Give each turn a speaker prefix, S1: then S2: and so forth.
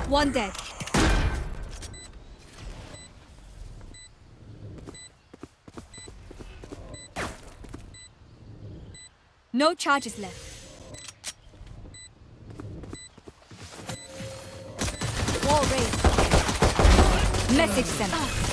S1: One dead. No charges left. Wall raised. Message sent.